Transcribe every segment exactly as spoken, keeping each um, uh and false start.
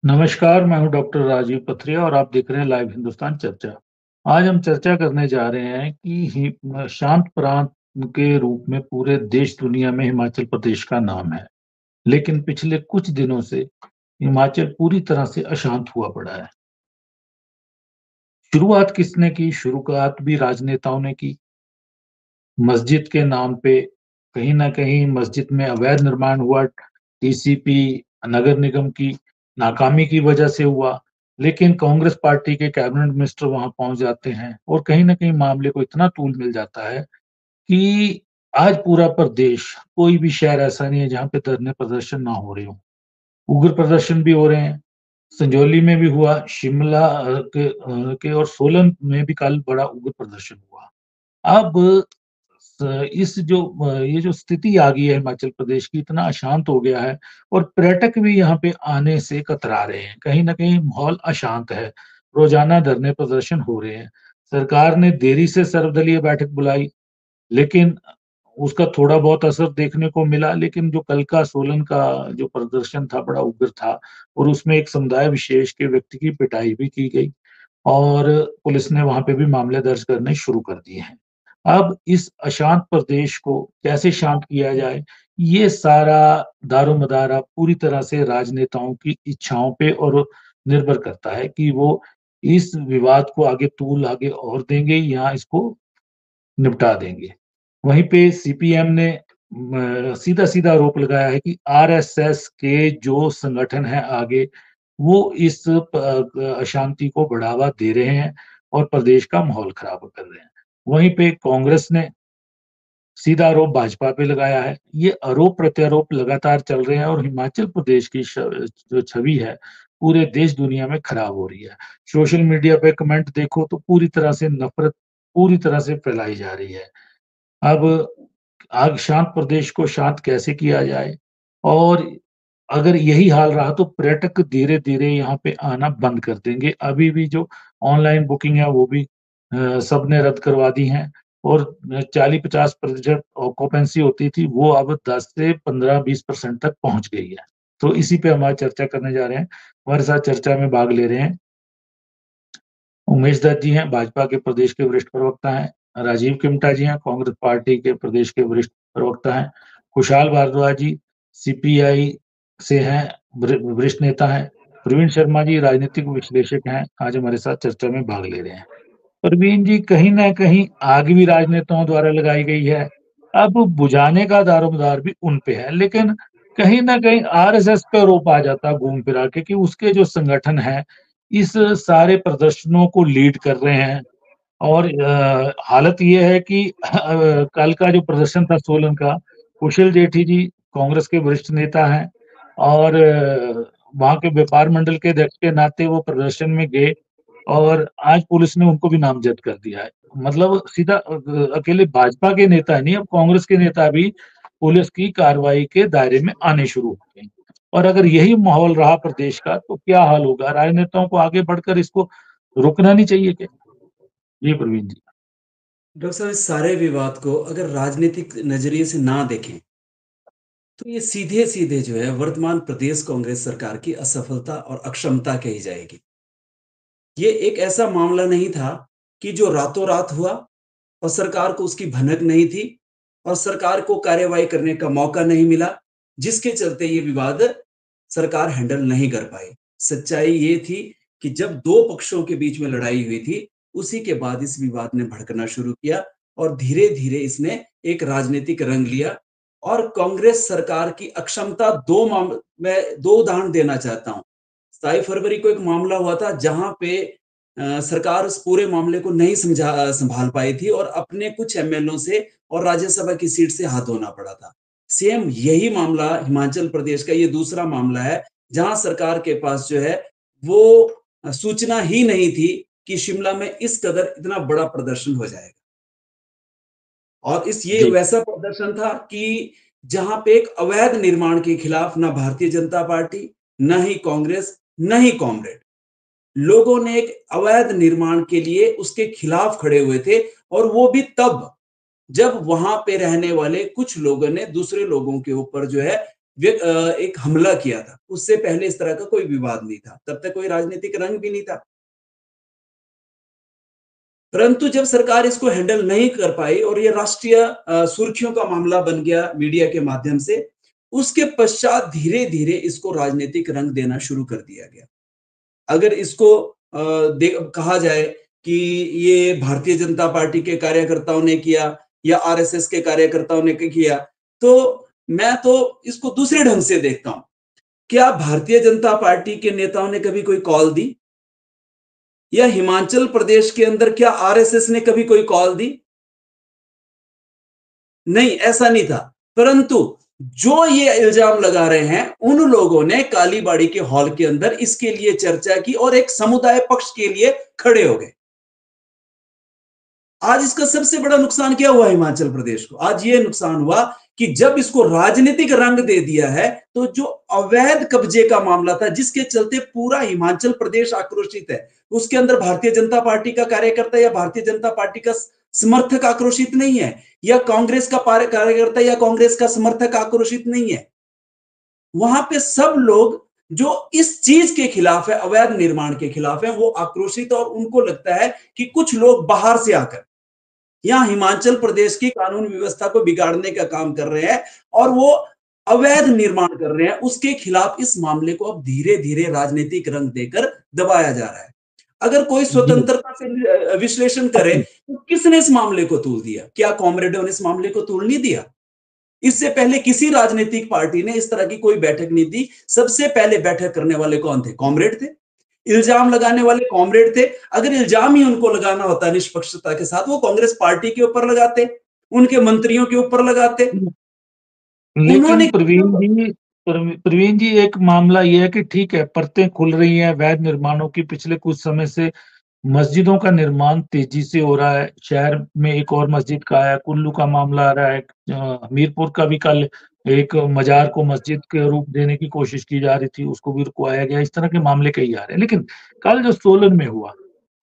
नमस्कार, मैं हूँ डॉक्टर राजीव पथरिया और आप देख रहे हैं लाइव हिंदुस्तान चर्चा। आज हम चर्चा करने जा रहे हैं कि हि अ, शांत प्रांत के रूप में पूरे देश दुनिया में हिमाचल प्रदेश का नाम है। लेकिन पिछले कुछ दिनों से हिमाचल पूरी तरह से अशांत हुआ पड़ा है। शुरुआत किसने की? शुरुआत भी राजनेताओं ने की। मस्जिद के नाम पे कहीं न कहीं मस्जिद में अवैध निर्माण हुआ, टीसीपी, नगर निगम की नाकामी की वजह से हुआ। लेकिन कांग्रेस पार्टी के कैबिनेट मिनिस्टर वहाँ पहुँच जाते हैं और कहीं न कहीं मामले को इतना तूल मिल जाता है कि आज पूरा प्रदेश, कोई भी शहर ऐसा नहीं है जहाँ पे धरने प्रदर्शन ना हो रहे हों। उग्र प्रदर्शन भी हो रहे हैं। संजौली में भी हुआ, शिमला अ, के अ, के और सोलन में भी कल बड़ा उग्र प्रदर्शन हुआ। अब स इस जो अ, ये जो स्थिति आ गई है हिमाचल प्रदेश की, इतना अशांत हो गया है और पर्यटक भी यहाँ पे आने से कतरा रहे हैं। कहीं न कहीं माहौल अशांत है। रोज़ाना धरने प्रदर्शन हो रहे हैं। सरकार ने देरी से सर्वदलीय बैठक बुलाई, लेकिन उसका थोड़ा बहुत असर देखने को मिला, लेकिन जो कल का सोलन का जो प्रदर्शन था, बड़ा उग्र था और उसमें एक समुदाय विशेष के व्यक्ति की पिटाई भी की गई और पुलिस ने वहाँ पे भी मामले दर्ज करने शुरू कर दिए हैं। अब इस अशांत प्रदेश को कैसे शांत किया जाए, ये सारा दारोमदार अब पूरी तरह से राजनेताओं की इच्छाओं पे और निर्भर करता है कि वो इस विवाद को आगे तूल आगे और देंगे या इसको निपटा देंगे। वहीं पे सीपीएम ने म सीधा-सीधा आरोप लगाया है कि आरएसएस के जो संगठन हैं आगे, वो इस प अ, अशांति को बढ़ावा दे रहे हैं और प्रदेश का माहौल खराब कर रहे हैं। वहीं पे कांग्रेस ने सीधा आरोप भाजपा पे लगाया है। ये आरोप-प्रत्यारोप लगातार चल रहे हैं और हिमाचल प्रदेश की श जो छवि है, पूरे देश दुनिया में खराब हो रही है। सोशल मीडिया पे कमेंट देखो तो पूरी तरह से नफ़रत पूरी तरह से फैलाई जा रही है। अब आग शांत प्रदेश को शांत कैसे किया जाए? और अगर यही हाल रहा तो पर्यटक धीरे-धीरे यहाँ पे आना बंद कर देंगे। अभी भी जो ऑनलाइन बुकिंग है वो भी अ, सबने रद्द करवा दी हैं और अ, चालीस पचास प्रतिशत ऑक्यूपेंसी होती थी, वो अब दस से पंद्रह बीस परसेंट तक पहुँच गई है। तो इसी पे हम आज चर्चा करने जा रहे हैं। हमारे साथ चर्चा में भाग ले रहे हैं उमेश दत्त जी हैं, भाजपा के प्रदेश के वरिष्ठ प्रवक्ता हैं। राजीव किमटा जी हैं, कांग्रेस पार्टी के प्रदेश के वरिष्ठ प्रवक्ता हैं। खुशहाल भारद्वाज जी सीपीआई से हैं, वरि वरिष्ठ नेता हैं। प्रवीण शर्मा जी राजनीतिक विश्लेषक हैं, आज हमारे साथ चर्चा में भाग ले रहे हैं। प्रवीण जी, कहीं न कहीं आग भी राजनेताओं द्वारा लगाई गई है। अब बुझाने का दारोमदार भी उन पे है, लेकिन कहीं न कहीं आरएसएस पे आरोप आ जाता है घूम फिरा के कि उसके जो संगठन हैं, इस सारे प्रदर्शनों को लीड कर रहे हैं और अ, हालत ये है कि अ, कल का जो प्रदर्शन था सोलन का, कुशल सेठी जी कांग्रेस के वरिष्ठ नेता हैं और अ, वहाँ के व्यापार मंडल के अध्यक्ष के नाते वो प्रदर्शन में गए और आज पुलिस ने उनको भी नामज़द कर दिया है। मतलब सीधा अ, ग अकेले भाजपा के नेता नहीं, अब कांग्रेस के नेता भी पुलिस की कार्रवाई के दायरे में आने शुरू हो गए हैं। और अगर यही माहौल रहा प्रदेश का तो क्या हाल होगा? राजनेताओं को आगे बढ़कर इसको रुकना नहीं चाहिए क्या? जी, प्रवीण जी। डॉक्टर साहब, इस सारे विवाद को अगर राजनीतिक नजरिए से ना देखें तो ये सीधे सीधे जो है वर्तमान प्रदेश कांग्रेस सरकार की असफलता और अक्षमता कही जाएगी। ये एक ऐसा मामला नहीं था कि जो रातों रात हुआ और सरकार को उसकी भनक नहीं थी और सरकार को कार्यवाही करने का मौका नहीं मिला, जिसके चलते ये विवाद सरकार हैंडल नहीं कर पाई। सच्चाई ये थी कि जब दो पक्षों के बीच में लड़ाई हुई थी, उसी के बाद इस विवाद ने भड़कना शुरू किया और धीरे-धीरे इसने एक राजनीतिक रंग लिया और कांग्रेस सरकार की अक्षमता दो माम मैं दो उदाहरण देना चाहता हूँ। सत्ताईस फरवरी को एक मामला हुआ था जहाँ पे अ, सरकार उस पूरे मामले को नहीं समझा अ, सँभाल पाई थी और अपने कुछ एमएलओ से और राज्यसभा की सीट से हाथ धोना पड़ा था। सेम यही मामला हिमाचल प्रदेश का ये दूसरा मामला है, जहाँ सरकार के पास जो है वो अ, सूचना ही नहीं थी कि शिमला में इस कदर इतना बड़ा प्रदर्शन हो जाएगा। और इस ये जी, वैसा प्रदर्शन था कि जहाँ पे एक अवैध निर्माण के खिलाफ ना भारतीय जनता पार्टी, ना ही कांग्रेस, ना ही कॉमरेड। लोगों ने एक अवैध निर्माण के लिए उसके खिलाफ खड़े हुए थे और वो भी तब जब वहां पे रहने वाले कुछ लोगों ने दूसरे लोगों के ऊपर जो है एक हमला किया था। उससे पहले इस तरह का कोई विवाद नहीं था, तब तक कोई राजनीतिक रंग भी नहीं था। परंतु जब सरकार इसको हैंडल नहीं कर पाई और ये राष्ट्रीय सुर्खियों का मामला बन गया मीडिया के माध्यम से, उसके पश्चात धीरे-धीरे इसको राजनीतिक रंग देना शुरू कर दिया गया। अगर इसको कहा जाए कि ये भारतीय जनता पार्टी के कार्यकर्ताओं ने किया या आरएसएस के कार्यकर्ताओं ने किया, तो मैं तो इसको दूसरे ढंग से देखता हूं। क्या भारतीय जनता पार्टी के नेताओं ने कभी कोई कॉल दी? या हिमाचल प्रदेश के अंदर क्या आरएसएस ने कभी कोई कॉल दी? नहीं, ऐसा नहीं था। परंतु जो ये इल्जाम लगा रहे हैं, उन लोगों ने कालीबाड़ी के हॉल के अंदर इसके लिए चर्चा की और एक समुदाय पक्ष के लिए खड़े हो गए। आज इसका सबसे बड़ा नुकसान क्या हुआ हिमाचल प्रदेश को? आज ये नुकसान हुआ कि जब इसको राजनीतिक रंग दे दिया है, तो जो अवैध कब्जे का मामला था, जिसके चलते पूरा हिमाचल प्रदेश आक्रोशित है, उसके अंदर भारतीय जनता पार्टी का कार्यकर्ता या भारतीय जनता पार्टी का समर्थक आक्रोशित नहीं है, या कांग्रेस का कार्यकर्ता या कांग्रेस का समर्थक आक्रोशित नहीं है। वहां पे सब लोग जो इस चीज के खिलाफ है, अवैध निर्माण के खिलाफ है, वो आक्रोशित, और उनको लगता है कि कुछ लोग बाहर से आकर यहां हिमाचल प्रदेश की कानून व्यवस्था को बिगाड़ने का काम कर रहे हैं और वो अवैध निर्माण कर रहे हैं। उसके खिलाफ इस मामले को अब धीरे धीरे राजनीतिक रंग देकर दबाया जा रहा है। अगर कोई स्वतंत्रता से विश्लेषण करे तो किसने इस मामले को तूल दिया? क्या कॉमरेडों ने इस मामले को तूल नहीं दिया? इससे पहले किसी राजनीतिक पार्टी ने इस तरह की कोई बैठक नहीं दी। सबसे पहले बैठक करने वाले कौन थे? कॉमरेड थे। इल्जाम लगाने वाले कॉमरेड थे। अगर इल्जाम ही उनको लगाना होता निष्पक्षता के साथ, वो कांग्रेस पार्टी के ऊपर लगाते, उनके मंत्रियों के ऊपर लगाते। लेकिन प्रवीण जी प्रवीण जी एक मामला यह है कि ठीक है, परतें खुल रही हैं अवैध निर्माणों की। पिछले कुछ समय से मस्जिदों का निर्माण तेजी से हो रहा है। शहर में एक और मस्जिद का है, कुल्लू का मामला आ रहा है, हमीरपुर का भी कल एक मजार को मस्जिद के रूप देने की कोशिश की जा रही थी, उसको भी रुकवाया गया। इस तरह के मामले कई आ रहे हैं। लेकिन कल जो सोलन में हुआ,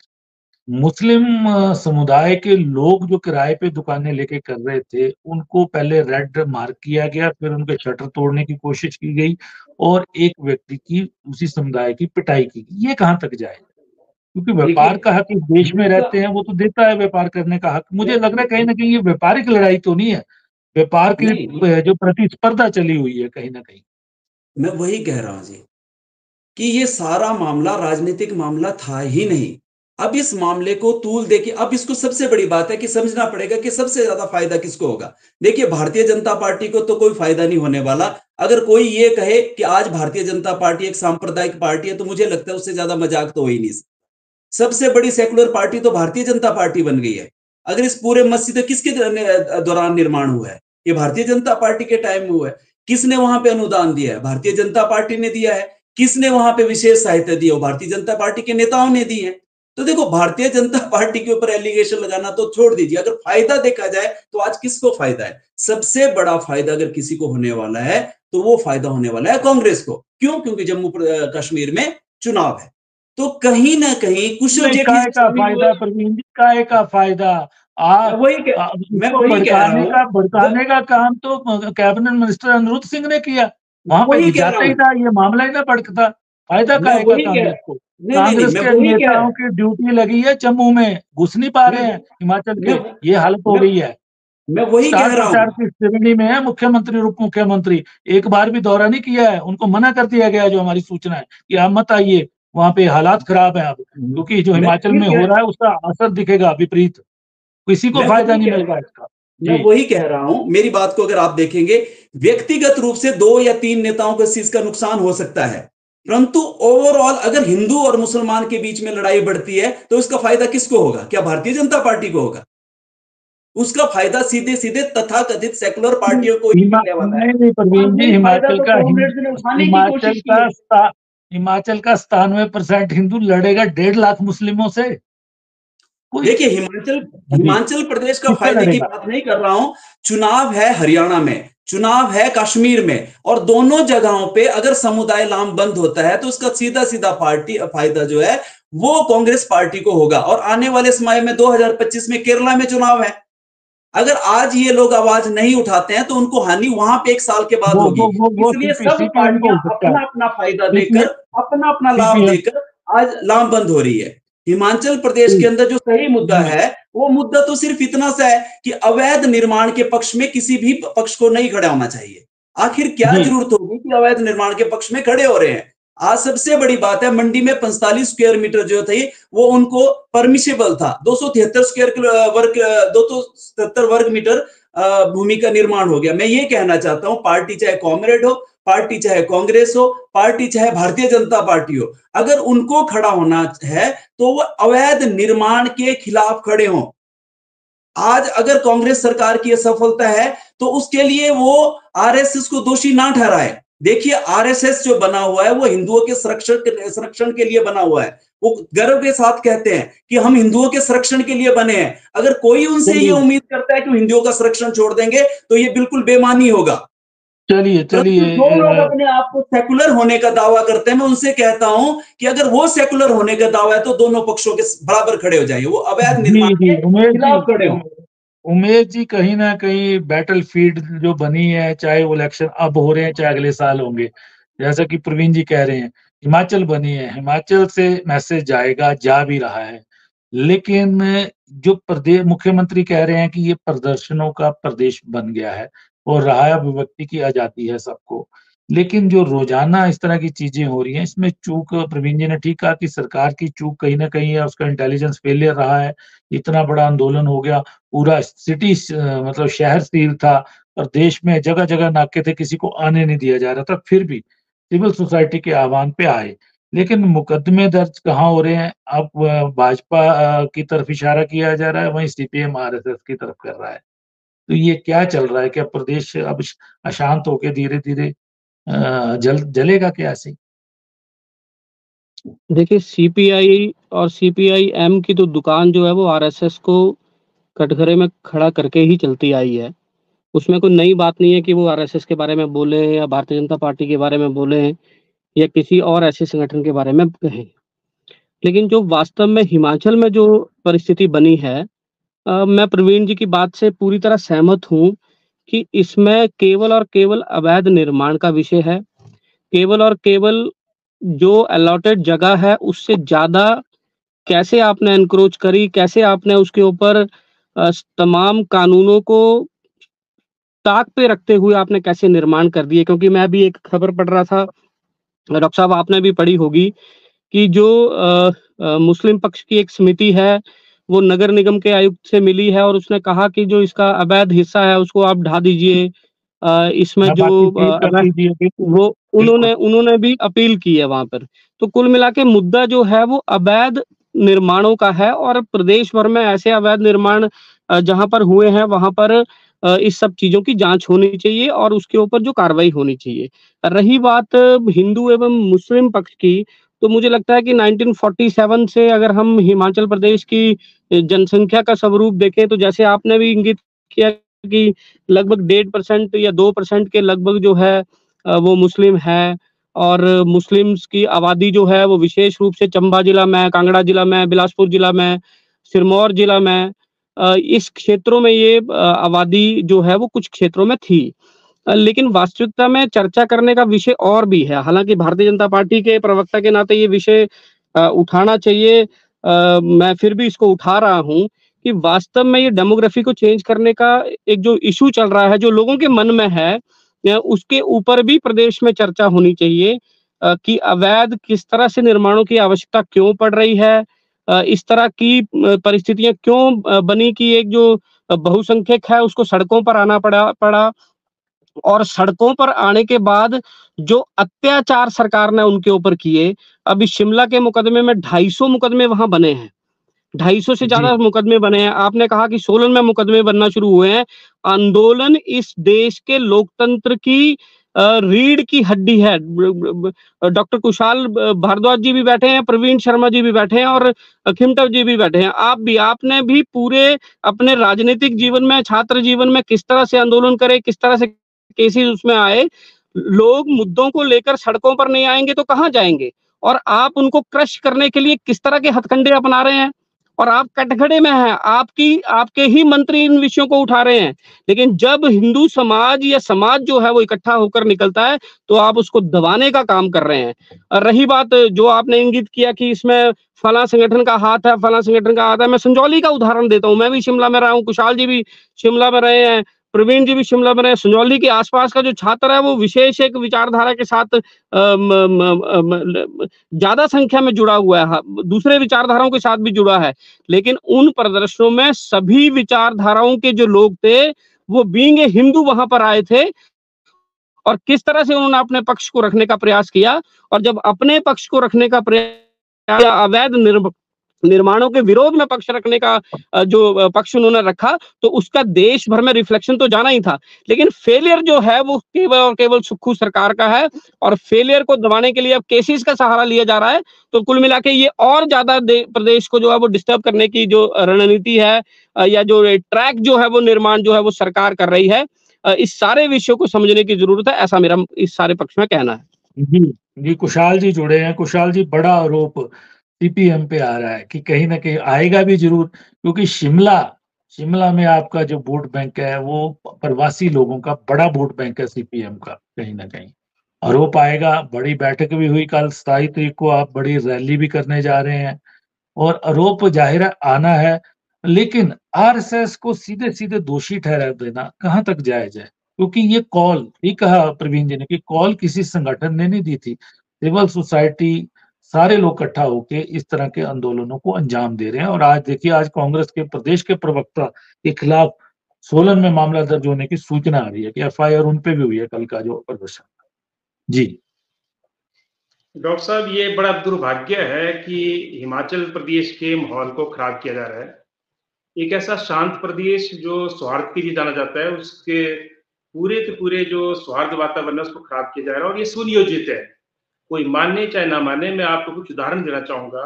मुस्लिम समुदाय के लोग जो किराए पे दुकानें लेके कर रहे थे, उनको पहले रेड मार्क किया गया, फिर उनके शटर तोड़ने की कोशिश की गई और एक व्यक्ति की, उसी समुदाय की पिटाई की गई। ये कहां तक जाए? क्योंकि व्यापार का हक इस देश में रहते हैं, वो तो देता है व्यापार करने का हक। मुझे लग रहा है कहीं ना कहीं ये व्यापारिक लड़ाई तो नहीं है, व्यापार की जो प्रतिस्पर्धा चली हुई है कहीं ना कहीं। मैं वही कह रहा हूं जी कि ये सारा मामला राजनीतिक मामला था ही नहीं। अब इस मामले को तूल देखिए, अब इसको सबसे बड़ी बात है कि समझना पड़ेगा कि सबसे ज्यादा फायदा किसको होगा। देखिए, भारतीय जनता पार्टी को तो कोई फायदा नहीं होने वाला। अगर कोई ये कहे कि आज भारतीय जनता पार्टी एक सांप्रदायिक पार्टी है, तो मुझे लगता है उससे ज्यादा मजाक तो हो ही नहीं। सबसे बड़ी सेकुलर पार्टी तो भारतीय जनता पार्टी बन गई है। अगर इस पूरे मस्जिद किसके दौरान निर्माण हुआ है? ये भारतीय जनता पार्टी के टाइम में हुआ है। किसने वहां पे अनुदान दिया है? भारतीय जनता पार्टी ने दिया है। किसने वहां पे विशेष सहायता दी है? भारतीय जनता पार्टी के नेताओं ने दी है। तो देखो, भारतीय जनता पार्टी के ऊपर एलिगेशन लगाना तो छोड़ दीजिए। अगर फायदा देखा जाए तो आज किसको फायदा है? सबसे बड़ा फायदा अगर किसी को होने वाला है तो वो फायदा होने वाला है कांग्रेस को। क्यों? क्योंकि जम्मू कश्मीर में चुनाव है। तो कहीं ना कहीं कुछ काय का फायदा प्रवीण जी, काय का फायदा? आप भड़काने का भड़काने का काम तो कैबिनेट मिनिस्टर अनिरुद्ध सिंह ने किया। वहां पे जाता ही था, ये मामला ही ना भड़कता। फायदा काय का कांग्रेस को? कांग्रेस के नेताओं की ड्यूटी लगी है जम्मू में, घुस नहीं पा रहे हैं हिमाचल के, ये हालत हो गई है। मैं वही कह रहा हूं, की श्रेणी में है मुख्यमंत्री, उप मुख्यमंत्री, एक बार भी दौरा नहीं किया है। उनको मना कर दिया गया, जो हमारी सूचना है कि आप मत आइए, वहां पे हालात खराब है अब, क्योंकि जो हिमाचल में हो रहा है उसका असर दिखेगा विपरीत। किसी को फायदा नहीं मिलेगा इसका। मैं वही कह रहा हूं, मेरी बात को अगर आप देखेंगे, व्यक्तिगत रूप से दो या तीन नेताओं को इस चीज का नुकसान हो सकता है, परंतु ओवरऑल अगर हिंदू और मुसलमान के बीच में लड़ाई बढ़ती है तो इसका फायदा किसको होगा? क्या भारतीय जनता पार्टी को होगा? उसका फायदा सीधे सीधे तथाकथित सेकुलर पार्टियों को ही मिलने वाला है। नहीं प्रवीण जी, हिमाचल का हिमाचल का हिमाचल का सतानवे परसेंट हिंदू लड़ेगा डेढ़ लाख मुस्लिमों से। देखिए, हिमाचल हिमाचल प्रदेश का फायदे की बात नहीं कर रहा हूं। चुनाव है हरियाणा में, चुनाव है कश्मीर में, और दोनों जगहों पे अगर समुदाय लाम बंद होता है तो उसका सीधा सीधा पार्टी फायदा जो है वो कांग्रेस पार्टी को होगा। और आने वाले समय में दो हज़ार पच्चीस में केरला में चुनाव है, अगर आज ये लोग आवाज नहीं उठाते हैं तो उनको हानि वहां पे एक साल के बाद वो होगी। वो वो वो इसलिए सीपी सब सीपीएम को पार्टियां हो सकता है। अपना अपना फायदा सीपीएम देकर, अपना अपना लाभ सीपीएम देकर आज लामबंद हो रही है। हिमाचल प्रदेश के अंदर जो सही मुद्दा है, वो मुद्दा तो सिर्फ इतना सा है कि अवैध निर्माण के पक्ष में किसी भी पक्ष को नहीं खड़ा होना चाहिए। आखिर क्या जी जरूरत होगी कि अवैध निर्माण के पक्ष में खड़े हो रहे हैं? आज सबसे बड़ी बात है, मंडी में पैंतालीस स्क्वायर मीटर जो थी वो उनको परमिशेबल था। दो सौ तिहत्तर स्क्वायर वर्ग दो सौ सत्तर वर्ग मीटर भूमि का निर्माण हो गया। मैं ये कहना चाहता हूं, पार्टी चाहे कॉमरेड हो, पार्टी चाहे कांग्रेस हो, पार्टी चाहे भारतीय जनता पार्टी हो, अगर उनको खड़ा होना है तो वो अवैध निर्माण के खिलाफ खड़े हों। आज अगर कांग्रेस सरकार की असफलता है तो उसके लिए वो आरएसएस को दोषी ना ठहराए। देखिए, आरएसएस जो बना हुआ है वो हिंदुओं के संरक्षण संरक्षण के लिए बना हुआ है। वो गर्व के साथ कहते हैं कि हम हिंदुओं के संरक्षण के लिए बने हैं। अगर कोई उनसे ये चलिए उम्मीद करता है कि हिंदुओं का संरक्षण छोड़ देंगे तो ये बिल्कुल बेईमानी होगा। चलिए परंतु जो चलिए लोग अपने आप को सेकुलर होने का दावा करते हैं, मैं उनसे कहता हूं कि अगर वो सेकुलर होने का दावा है तो दोनों पक्षों के बराबर खड़े हो जाइए, वो अवैध जी निर्माण जी के उमेश जी खिलाफ खड़े हों। उमेश जी कहीं ना कहीं बैटल फील्ड जो बनी है, चाहे वो इलेक्शन अब हो रहे हैं चाहे अगले साल होंगे, जैसा कि प्रवीण जी कह रहे हैं, हिमाचल बनी है, हिमाचल से मैसेज जाएगा, जा भी रहा है। लेकिन जो प्रदेश मुख्यमंत्री कह रहे हैं कि ये प्रदर्शनों का प्रदेश बन गया है और रहा है, अभिव्यक्ति की आजादी है सबको। लेकिन जो रोजाना इस तरह की चीजें हो रही हैं, इसमें चूक, प्रवीण जी ने ठीक कहा कि सरकार की चूक कहीं ना कहीं है, उसका इंटेलिजेंस फेलियर रहा है। इतना बड़ा आंदोलन हो गया, पूरा सिटी मतलब शहर सील था और देश में जगह जगह नाके थे, किसी को आने नहीं दिया जा रहा था, फिर भी सिविल सोसाइटी के आह्वान पे आए। लेकिन मुकदमे दर्ज कहाँ हो रहे हैं? अब भाजपा की तरफ इशारा किया जा रहा है, वहीं सीपीएम आरएसएस की तरफ कर रहा है। तो ये क्या चल रहा है? क्या प्रदेश अब अशांत होके धीरे धीरे जल जलेगा क्या ऐसे? देखिए, सीपीआई और सीपीआई-एम की तो दुकान जो है वो आरएसएस को कटघरे में खड़ा करके ही चलती आई है। उसमें कोई नई बात नहीं है कि वो आरएसएस के बारे में बोले या भारतीय जनता पार्टी के बारे में बोले या किसी और ऐसे संगठन के बारे में कहें। लेकिन जो वास्तव में हिमाचल में जो परिस्थिति बनी है, अ, मैं प्रवीण जी की बात से पूरी तरह सहमत हूँ कि इसमें केवल और केवल अवैध निर्माण का विषय है। केवल और केवल जो अलॉटेड जगह है उससे ज़्यादा कैसे आपने एनक्रोच करी, कैसे आपने उसके ऊपर अ, तमाम कानूनों को ताक पे रखते हुए आपने कैसे निर्माण कर दिए। क्योंकि मैं भी एक खबर पढ़ रहा था, डॉक्टर साहब आपने भी पढ़ी होगी कि जो अ अ, मुस्लिम पक्ष की एक समिति है, वो नगर निगम के आयुक्त से मिली है और उसने कहा कि जो इसका अवैध हिस्सा है उसको आप ढा दीजिए। अ, इसमें हाँ, जो बाकी अ, सील कर अवैध दीजिए, बिल्कुल, वो बिल्कुल। उन्होंने उन्होंने भी अपील की है वहाँ पर। तो कुल मिला के मुद्दा जो है वो अवैध निर्माणों का है और प्रदेश भर में ऐसे अवैध निर्माण अ, जहाँ पर हुए हैं वहाँ पर अ, इस सब चीज़ों की जाँच होनी चाहिए और उसके ऊपर जो कार्रवाई होनी चाहिए। रही बात हिंदू एवं मुस्लिम पक्ष की, तो मुझे लगता है कि नाइनटीन फ़ोर्टी सेवन से अगर हम हिमाचल प्रदेश की अ, जनसंख्या का स्वरूप देखें तो जैसे आपने भी इंगित किया कि लगभग डेढ़ परसेंट या दो परसेंट के लगभग जो है अ, वो मुस्लिम है और मुस्लिम्स की आबादी जो है वो विशेष रूप से चंबा जिला में, कांगड़ा जिला में, बिलासपुर जिला में, सिरमौर जिला में, अ, इस क्षेत्रों में ये अ, आबादी जो है वो कुछ क्षेत्रों में थी। अ, लेकिन वास्तविकता में चर्चा करने का विषय और भी है। हालाँकि भारतीय जनता पार्टी के प्रवक्ता के नाते ये विषय अ, उठाना चाहिए। अ, मैं फिर भी इसको उठा रहा हूँ कि वास्तव में ये डेमोग्राफी को चेंज करने का एक जो इश्यू चल रहा है, जो लोगों के मन में है, अ, उसके ऊपर भी प्रदेश में चर्चा होनी चाहिए अ, कि अवैध किस तरह से निर्माणों की आवश्यकता क्यों पड़ रही है? अ, इस तरह की अ, परिस्थितियाँ क्यों अ, बनी कि एक जो अ, बहुसंख्यक है उसको सड़कों पर आना पड़ा पड़ा और सड़कों पर आने के बाद जो अत्याचार सरकार ने उनके ऊपर किए, अभी शिमला के मुकदमे में ढाई सौ मुकदमे वहाँ बने हैं। ढाई सौ से जी, ज़्यादा मुकदमे बने हैं। आपने कहा कि सोलन में मुकदमे बनना शुरू हुए हैं। आंदोलन इस देश के लोकतंत्र की अ, रीढ़ की हड्डी है। ब ब ब डॉक्टर कुशाल ब भारद्वाज जी भी बैठे हैं, प्रवीण शर्मा जी भी बैठे हैं और अ, खिमटर जी भी बैठे हैं। आप भी आपने भी पूरे अपने राजनीतिक जीवन में, छात्र जीवन में किस तरह से आंदोलन करे, किस तरह से केसेज़ उसमें आए। लोग मुद्दों को लेकर सड़कों पर नहीं आएँगे तो कहाँ जाएँगे? और आप उनको क्रश करने के लिए किस तरह के हथकंडे अपना रहे हैं? और आप कटघरे में हैं, आपकी आपके ही मंत्री इन विषयों को उठा रहे हैं। लेकिन जब हिंदू समाज या समाज जो है वो इकट्ठा होकर निकलता है, तो आप उसको दबाने का काम कर रहे हैं। और रही बात जो आपने इंगित किया कि इसमें फलां संगठन का हाथ है, फलां संगठन का हाथ है, मैं संजौली का उदाहरण देता हूँ। मैं भी शिमला में रहा हूँ, कुशाल जी भी शिमला में रहे हैं, प्रवीण जी भी शिमला में रहे। संजौली के आसपास का जो छात्र है वो विशेष एक विचारधारा के साथ अ, म म म ल ज़्यादा संख्या में जुड़ा हुआ है, ह दूसरे विचारधाराओं के साथ भी जुड़ा है। लेकिन उन प्रदर्शनों में सभी विचारधाराओं के जो लोग थे, वो बीइंग ए हिंदू वहाँ पर आए थे और किस तरह से उन्होंने अपने पक्ष को रखने का प्रयास किया। और जब अपने पक्ष को रखने का प्रयास या अवैध निर्ब निर्माणों के विरोध में पक्ष रखने का अ, जो अ, पक्ष उन्होंने रखा, तो उसका देश भर में रिफ्लेक्शन तो जाना ही था। लेकिन फेलियर जो है वो केवल और केवल सुक्खू सरकार का है और फेलियर को दबाने के लिए अब केसेस का सहारा लिया जा रहा है। तो कुल मिला के ये और ज़्यादा दे प्रदेश को जो है वो डिस्टर्ब करने की जो रणनीति है अ, या जो ट्रैक जो है वो निर्माण जो है वो सरकार कर रही है। अ, इस सारे विषयों को समझने की ज़रूरत है, ऐसा मेरा इस सारे पक्ष में कहना है। जी, जी, कुशाल जी जुड़े हैं। कुशाल जी, बड़ा आरोप सीपीएम पे आ रहा है कि कहीं न कहीं आएगा भी ज़रूर, क्योंकि शिमला शिमला में आपका जो वोट बैंक है, वो प प्रवासी लोगों का बड़ा वोट बैंक है सीपीएम का, कहीं न कहीं। आरोप आएगा, बड़ी बैठक भी हुई कल सताईस तारीख को, आप बड़ी रैली भी करने जा रहे हैं और आरोप ज़ाहिर है आना है, लेकिन आरएसएस को सीधे-सीधे दोषी ठहरा देना कहाँ तक जायज़ है? क्योंकि ये कॉल, ठीक कहा प्रवीण जी ने कि कॉल किसी संगठन ने नहीं दी थी। सिविल सोसाइटी, सारे लोग इकट्ठा होके इस तरह के आंदोलनों को अंजाम दे रहे हैं और आज देखिए, आज कांग्रेस के प्रदेश के प्रवक्ता के खिलाफ सोलन में मामला दर्ज होने की सूचना आ रही है कि एफआईआर उन पे भी हुई है कल का जो प्रदर्शन। जी। डॉक्टर साहब, ये बड़ा दुर्भाग्य है कि हिमाचल प्रदेश के माहौल को खराब किया जा रहा है। एक ऐसा शांत प्रदेश जो सौहार्द के लिए जाना जाता है, उसके पूरे के पूरे जो सौहार्द वातावरण है उसको खराब किया जा रहा है और ये सुनियोजित है। कोई माने चाहे ना माने, मैं आपको कुछ उदाहरण देना चाहूँगा।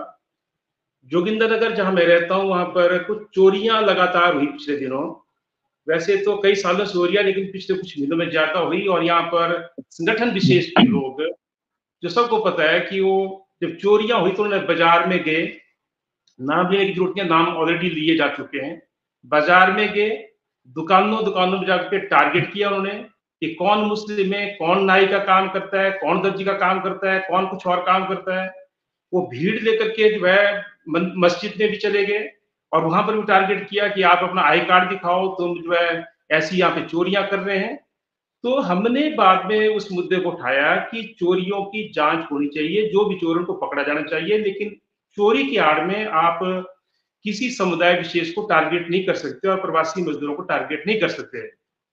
जोगिंदरनगर जहाँ मैं रहता हूँ, वहाँ पर कुछ चोरियाँ लगातार हुई पिछले दिनों। वैसे तो कई सालों से हो रही है, लेकिन पिछले कुछ महीनों में ज़्यादा हुई और यहाँ पर संगठन विशेष के लोग, जो सबको पता है कि वो जब चोरियाँ हुई तो उन्होंने बाज़ार में गए, नाम लेने की ज़रूरत नहीं है, नाम ऑलरेडी लिए जा चुके हैं। बाज़ार में गए, दुकानों-दुकानों में जाके टारगेट किया उन्होंने कि कौन मुस्लिम है, कौन नाई का काम करता है, कौन दर्जी का काम करता है, कौन कुछ और काम करता है। वो भीड़ लेकर के जो है मन मस्जिद में भी चले गए और वहाँ पर भी टारगेट किया कि आप अपना आई कार्ड दिखाओ, तुम जो है ऐसी यहाँ पे चोरियाँ कर रहे हैं। तो हमने बाद में उस मुद्दे को उठाया कि चोरियों की जाँच होनी चाहिए, जो भी चोर है उनको पकड़ा जाना चाहिए, लेकिन चोरी की आड़ में आप किसी समुदाय विशेष को टारगेट नहीं कर सकते और प्रवासी मज़दूरों को टारगेट नहीं कर सकते।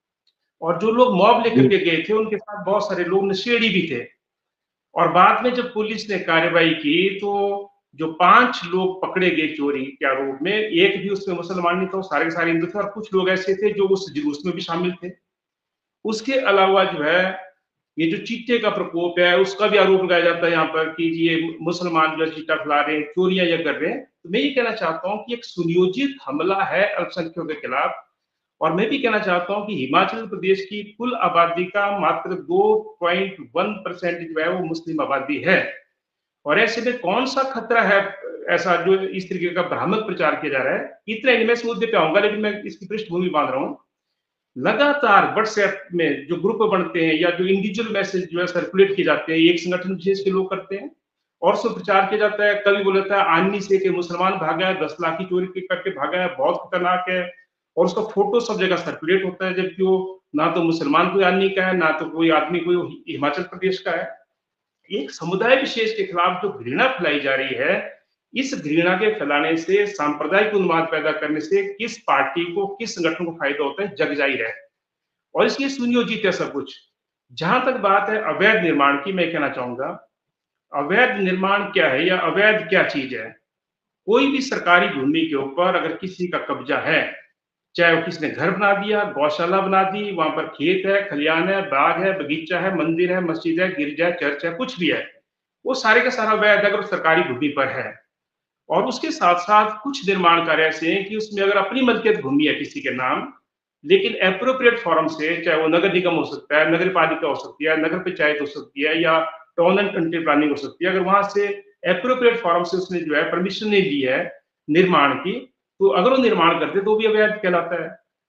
और जो लोग मॉब लेकर के गए थे, उनके साथ बहुत सारे लोग नशेड़ी भी थे। और बाद में जब पुलिस ने कार्रवाई की, तो जो पाँच लोग पकड़े गए चोरी के आरोप में, एक भी उसमें मुसलमान नहीं था, वो सारे के सारे हिंदू थे और कुछ लोग ऐसे थे जो उस जुलूस में भी शामिल थे। उसके अलावा जो है, ये जो चीटे का प्रकोप है, उसका भी आरोप लगाया जाता है यहाँ पर कि ये मुसलमान जो है चीटा फैला रहे हैं, चोरियाँ ये कर रहे हैं। तो मैं ये कहना चाहता हूँ कि एक सुनियोजित हमला है अल्पसंख्यकों के खिलाफ और मैं भी कहना चाहता हूँ कि हिमाचल प्रदेश की कुल आबादी का मात्र दो पॉइंट एक परसेंट जो है वो मुस्लिम आबादी है और ऐसे में कौन-सा खतरा है ऐसा जो इस तरीके का भ्रामक प्रचार किया जा रहा है। इतना ही मैं इस मुद्दे पे आऊँगा, लेकिन मैं इसकी पृष्ठभूमि बाँध रहा हूँ। लगातार व्हाट्सएप में जो ग्रुप बनते हैं या जो इंडिविजुअल मैसेज जो है सर्कुलेट किए जाते हैं, एक संगठन विशेष के लोग करते हैं और उसमें प्रचार किया जाता है। कभी बोला है आननी से कि मुसलमान भागा है, दस लाख की चोरी करके भागा है, बहुत खतरनाक है और उसका फोटो सब जगह सर्कुलेट होता है, जबकि वो ना तो मुसलमान कोई आदमी का है, ना तो कोई आदमी कोई हिमाचल प्रदेश का है। एक समुदाय विशेष के खिलाफ जो घृणा फैलाई जा रही है, इस घृणा के फैलाने से, सांप्रदायिक उन्माद पैदा करने से किस पार्टी को, किस संगठन को फायदा होता है, जग जाहिर है और इसलिए सुनियोजित है सब कुछ। जहां तक बात है अवैध निर्माण की, मैं कहना चाहूंगा, अवैध निर्माण क्या है या अवैध क्या चीज है? कोई भी सरकारी भूमि के ऊपर अगर किसी का कब्जा है, चाहे वो किसी ने घर बना दिया, गौशाला बना दी, वहां पर खेत है, खलियान है, बाग है, बगीचा है, मंदिर है, मस्जिद है, गिरजा है, चर्च है, कुछ भी है, वो सारे का सारा अवैध अगर सरकारी भूमि पर है। और उसके साथ-साथ कुछ निर्माण कार्य ऐसे हैं कि उसमें अगर अपनी मलकियत भूमि है किसी के नाम, लेकिन एप्रोप्रिएट फॉर्म से, चाहे वो नगर निगम हो सकता है, नगर पालिका हो सकती है, नगर पंचायत हो सकती है या टाउन एंड कंट्री प्लानिंग हो सकती है, अगर वहां से एप्रोप्रिएट फॉर्म से उसने जो है परमिशन नहीं ली है, निर्माण की, तो अगर वो निर्माण करते तो भी अवैध कहलाता है।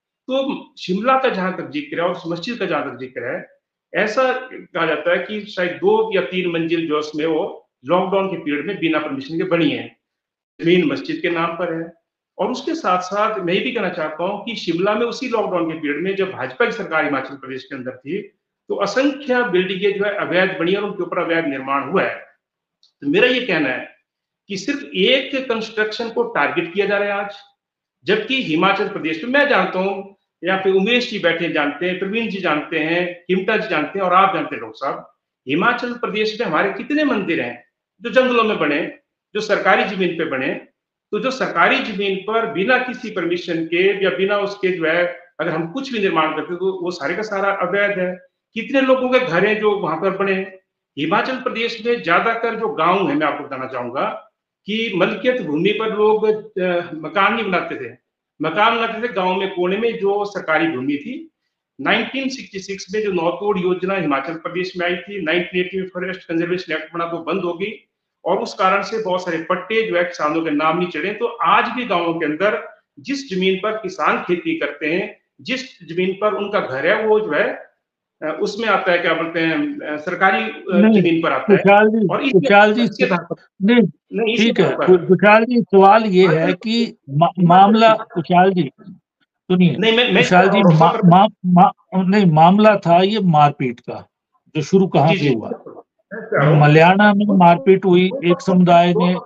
तो शिमला का जहाँ तक जिक्र है और उस मस्जिद का जहाँ तक जिक्र है, ऐसा कहा जाता है कि शायद दो या तीन मंजिल जो उसमें वो लॉकडाउन के पीरियड में बिना परमिशन के बनी है। ज़मीन मस्जिद के नाम पर है और उसके साथ-साथ मैं ये भी कहना चाहता हूँ कि शिमला में उसी लॉकडाउन के पीरियड में जब भाजपा की सरकार हिमाचल प्रदेश के अंदर थी, तो असंख्य बिल्डिंगें जो है अवैध बनी और उनके ऊपर अवैध निर्माण हुआ है। तो मेरा ये कहना है कि सिर्फ एक कंस्ट्रक्शन को टारगेट किया जा रहा है आज, जबकि हिमाचल प्रदेश में मैं जानता हूँ, यहाँ पे उमेश जी बैठे जानते हैं, प्रवीण जी जानते हैं, किमटा जी जानते हैं और आप जानते हैं डॉक्टर साहब, हिमाचल प्रदेश में हमारे कितने मंदिर हैं, जो जंगलों में बने, जो सरकारी ज़मीन पे बने। तो जो सरकारी ज़मीन पर बिना किसी परमिशन के या बिना उसके जो है, अगर हम कुछ भी निर्माण करते हैं, तो वो सारे का सारा अवैध है। कितने लोगों के घर हैं जो वहाँ पर बने हैं। हिमाचल प्रदेश में ज़्यादातर जो गाँव हैं, मैं आपको बताना चाहूँगा कि मलकियत भूमि पर लोग अ, मकान नहीं बनाते थे। मकान बनाते थे गाँव में कोने में जो सरकारी भूमि थी। उन्नीस सौ छियासठ में जो नौतोड़ योजना हिमाचल प्रदेश में आई थी, उन्नीस सौ अस्सी में फॉरेस्ट कंजर्वेशन एक्ट बना तो बंद हो गई और उस कारण से बहुत सारे पट्टे जो है किसानों के नाम नहीं चढ़े। तो आज भी गाँवों के अंदर जिस ज़मीन पर किसान खेती करते हैं, जिस ज़मीन पर उनका घर है, वो जो है अ, उसमें आता है, क्या बोलते हैं, अ, सरकारी अ, ज़मीन पर आता है। कुशाल जी, और कुशाल जी, इसके आधार पर नहीं, नहीं, इसके ठीक है। आधार पर कुशाल जी, सवाल ये है कि मा, मामला, कुशाल जी सुनिए, नहीं, मैं मैं कुशाल जी, मा, मा, मा, नहीं, मामला था ये मारपीट का, जो शुरू कहाँ जी, से जी। हुआ। मल्याना में मारपीट हुई, एक समुदाय ने,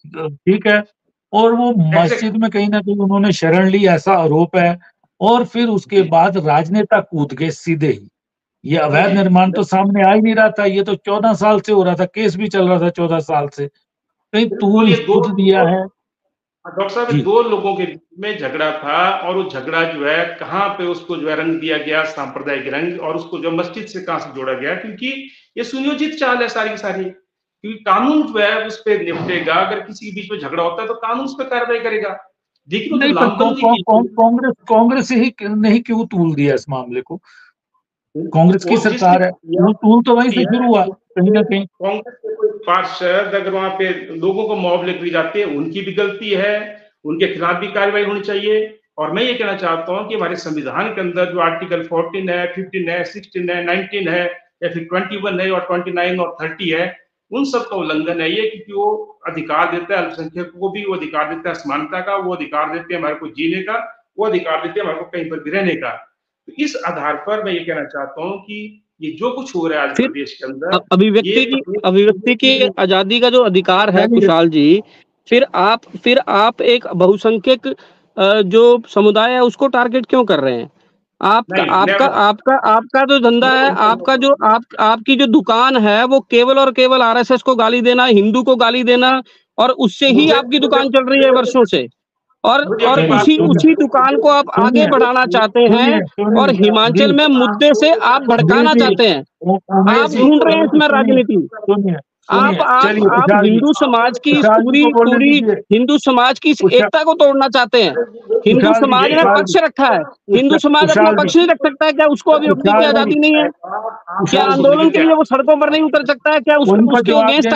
ठीक है, और वो मस्जिद में कहीं ना कहीं उन्होंने शरण ली, ऐसा आरोप है। और फिर उसके बाद राजनेता कूद गए सीधे ही। ये अवैध निर्माण तो सामने आ ही नहीं रहा था, ये तो चौदह साल से हो रहा था, केस भी चल रहा था चौदह साल से। कहीं तूल खुद दिया है। डॉक्टर साहब, दो लोगों के बीच में झगड़ा था और वो झगड़ा जो है कहाँ पे उसको जो है रंग दिया गया, सांप्रदायिक रंग, और उसको जो मस्जिद से कहाँ से जोड़ा गया, क्योंकि ये सुनियोजित चाल है सारी की सारी। क्योंकि कानून जो है उस पर निपटेगा, अगर किसी के बीच में झगड़ा होता है तो कानून उस पर कार्रवाई करेगा। लेकिन नहीं, कांग्रेस कांग्रेस ही नहीं क्यों तूल दिया इस मामले को? कांग्रेस की सरकार है, वो टूल तो वहीं से शुरू हुआ कहीं ना कहीं। कांग्रेस के कोई पार्षद अगर वहां पे लोगों को मॉब लेकर जाते हैं, उनकी भी गलती है, उनके खिलाफ भी कार्रवाई होनी चाहिए। और मैं ये कहना चाहता हूं कि हमारे संविधान के अंदर जो आर्टिकल चौदह है, पंद्रह है, सोलह है, उन्नीस है, या फिर इक्कीस है और उनतीस और तीस है, उन सब का उल्लंघन है ये, क्योंकि वो अधिकार देता है अल्पसंख्यकों को भी, वो अधिकार देता है समानता का, वो अधिकार देते हैं हमारे को जीने का, वो अधिकार देते हैं हमारे को कहीं पर भी रहने का। तो इस आधार पर मैं ये कहना चाहता हूँ कि ये जो कुछ हो रहा है आज प्रदेश के अंदर, अभिव्यक्ति की अभिव्यक्ति की आजादी का जो अधिकार है कुशाल जी, फिर आप फिर आप एक बहुसंख्यक जो समुदाय है उसको टारगेट क्यों कर रहे हैं? आपका आपका आपका आपका जो धंधा है, आपका जो आप आपकी जो दुकान है, वो केवल और केवल आरएसएस को गाली देना, हिंदू को गाली देना, और उससे ही आपकी दुकान चल रही है वर्षों से। और और उसी उसी दुकान को आप आगे बढ़ाना चाहते हैं और हिमाचल में मुद्दे से आप भड़काना चाहते हैं। आप ढूंढ रहे हैं इसमें राजनीति। आप आप आप हिंदू समाज की पूरी पूरी हिंदू समाज की एकता को तोड़ना चाहते हैं। हिंदू समाज ने पक्ष रखा है, हिंदू समाज अपना पक्ष नहीं रख सकता है क्या? उसको अभिव्यक्ति की आजादी नहीं है क्या? आंदोलन के लिए वो सड़कों पर नहीं उतर सकता है क्या? उसके उसके अगेंस्ट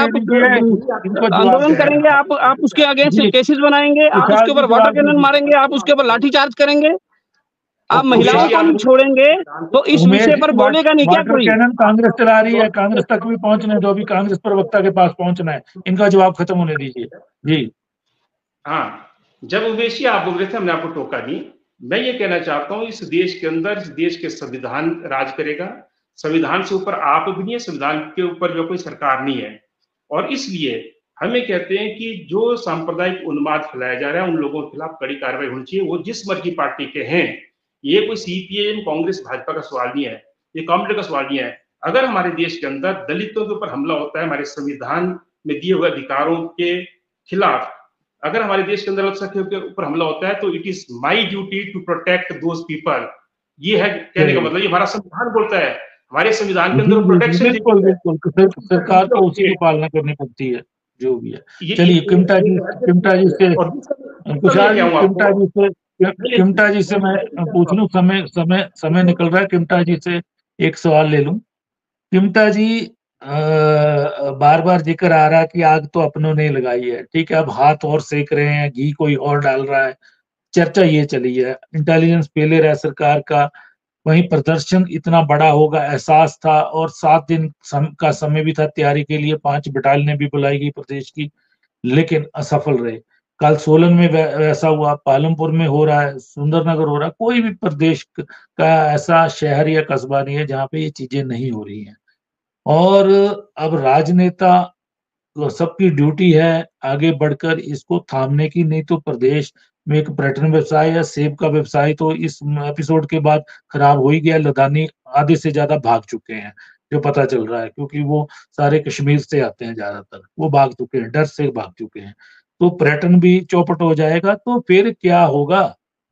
आप आंदोलन करेंगे, आप आप उसके अगेंस्ट केसेस बनाएंगे, आप उसके ऊपर वाटर कैनन मारेंगे, आप उसके ऊपर लाठीचार्ज करेंगे, आप महिलाओं को नहीं छोड़ेंगे, तो इस विषय पर बोलेगा नहीं क्या कोई? कांग्रेस चला रही है, कांग्रेस तक भी पहुंचने दो, अभी कांग्रेस प्रवक्ता के पास पहुंचना है, इनका जवाब खत्म होने दीजिए जी। हाँ, जब उमेशी आप बोल रहे थे, हमने आपको टोका नहीं। मैं ये कहना चाहता हूँ, इस देश के अंदर, इस देश के संविधान राज करेगा। संविधान से ऊपर आप भी नहीं है, संविधान के ऊपर जो कोई सरकार नहीं है। और इसलिए हमें कहते हैं कि जो सांप्रदायिक उन्माद फैलाया जा रहा है, उन लोगों के खिलाफ कड़ी कार्रवाई होनी चाहिए, वो जिस मर्जी पार्टी के हैं। ये कोई सीपीएम, कांग्रेस, भाजपा का सवाल नहीं है, ये कॉमरेड का सवाल नहीं है। अगर हमारे देश के अंदर दलितों के ऊपर हमला होता है, हमारे संविधान में दिए हुए अधिकारों के खिलाफ, अगर हमारे देश के अंदर अल्पसंख्यकों के ऊपर हमला होता है, तो it is my duty to protect those people. ये है कहने का मतलब, ये हमारा संविधान बोलता है, हमारे संविधान के अंदर प्रोटेक्शन। बिल्कुल बिल्कुल, सरकार को उसी की पालना करनी पड़ती है, जो भी है। चलिए किमटा जी, किमटा जी से कुशाल जी, किमटा जी से किमटा जी से मैं पूछ लूं, समय समय समय निकल रहा है, किमटा जी से एक सवाल ले लूं। किमटा जी, बार बार जिक्र आ रहा है कि आग तो अपनों ने लगाई है, ठीक है, अब हाथ और सेक रहे हैं, घी कोई और डाल रहा है, चर्चा ये चली है। इंटेलिजेंस फेलियर है सरकार का, वहीं प्रदर्शन इतना बड़ा होगा एहसास था, और सात दिन सम, का समय भी था तैयारी के लिए, पांच बटालियनें भी बुलाई गई प्रदेश की, लेकिन असफल रहे। कल सोलन में वैसा हुआ, पालमपुर में हो रहा है, सुंदरनगर हो रहा है, कोई भी प्रदेश का ऐसा शहर या कस्बा नहीं है जहाँ पे ये चीजें नहीं हो रही हैं। और अब राजनेता, सबकी ड्यूटी है आगे बढ़कर इसको थामने की, नहीं तो प्रदेश में एक पर्यटन व्यवसाय या सेब का व्यवसाय तो इस एपिसोड के बाद खराब हो ही गया। लदानी आधे से ज्यादा भाग चुके हैं, जो पता चल रहा है, क्योंकि वो सारे कश्मीर से आते हैं, ज्यादातर वो भाग चुके हैं, डर से भाग चुके हैं। तो पर्यटन भी चौपट हो जाएगा, तो फिर क्या होगा?